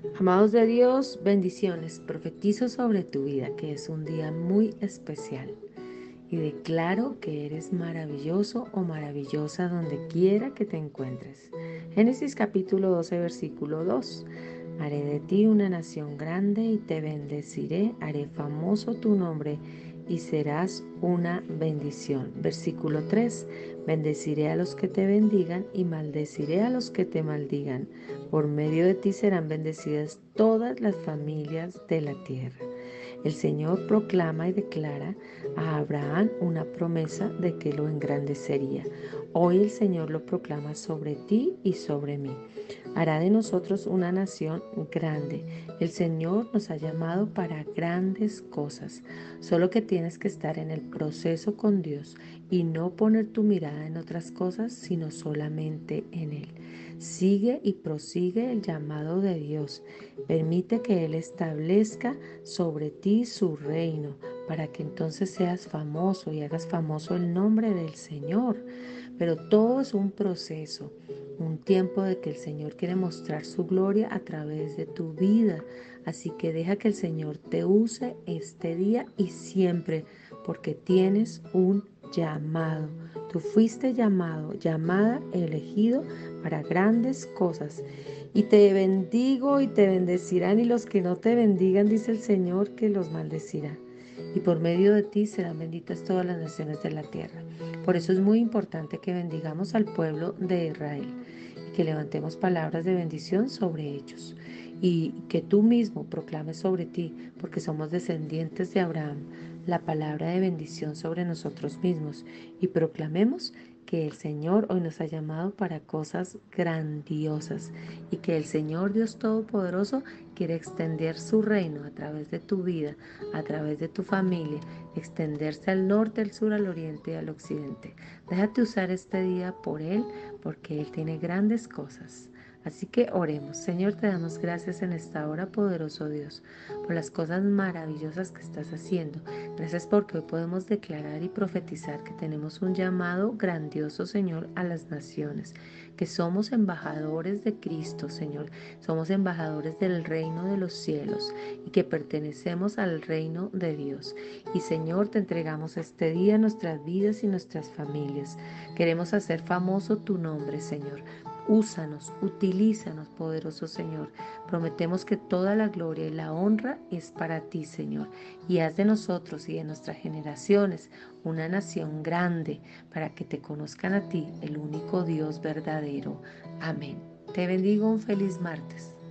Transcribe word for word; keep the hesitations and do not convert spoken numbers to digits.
Amados de Dios, bendiciones. Profetizo sobre tu vida que es un día muy especial y declaro que eres maravilloso o maravillosa donde quiera que te encuentres. Génesis capítulo doce, versículo dos. Haré de ti una nación grande y te bendeciré, haré famoso tu nombre y serás una bendición. Versículo tres. Bendeciré a los que te bendigan y maldeciré a los que te maldigan. Por medio de ti serán bendecidas todas las familias de la tierra. El Señor proclama y declara a Abraham una promesa de que lo engrandecería. Hoy el Señor lo proclama sobre ti y sobre mí. Hará de nosotros una nación grande. El Señor nos ha llamado para grandes cosas. Solo que tienes que estar en el proceso con Dios y no poner tu mirada en otras cosas, sino solamente en Él. Sigue y prosigue el llamado de Dios. Permite que Él establezca sobre ti su reino, para que entonces seas famoso y hagas famoso el nombre del Señor. Pero todo es un proceso, un tiempo de que el Señor quiere mostrar su gloria a través de tu vida. Así que deja que el Señor te use este día y siempre, porque tienes un llamado. Tú fuiste llamado, llamada, elegido para grandes cosas. Y te bendigo y te bendecirán, y los que no te bendigan, dice el Señor, que los maldecirá. Y por medio de ti serán benditas todas las naciones de la tierra. Por eso es muy importante que bendigamos al pueblo de Israel y que levantemos palabras de bendición sobre ellos. Y que tú mismo proclames sobre ti, porque somos descendientes de Abraham, la palabra de bendición sobre nosotros mismos. Y proclamemos que el Señor hoy nos ha llamado para cosas grandiosas y que el Señor Dios Todopoderoso quiere extender su reino a través de tu vida, a través de tu familia, extenderse al norte, al sur, al oriente y al occidente. Déjate usar este día por Él, porque Él tiene grandes cosas. Así que oremos. Señor, te damos gracias en esta hora, poderoso Dios, por las cosas maravillosas que estás haciendo. Gracias porque hoy podemos declarar y profetizar que tenemos un llamado grandioso, Señor, a las naciones, que somos embajadores de Cristo, Señor. Somos embajadores del reino de los cielos y que pertenecemos al reino de Dios. Y Señor, te entregamos este día nuestras vidas y nuestras familias. Queremos hacer famoso tu nombre, Señor. Úsanos, utilízanos, poderoso Señor. Prometemos que toda la gloria y la honra es para ti, Señor. Y haz de nosotros y de nuestras generaciones una nación grande para que te conozcan a ti, el único Dios verdadero. Amén. Te bendigo, un feliz martes.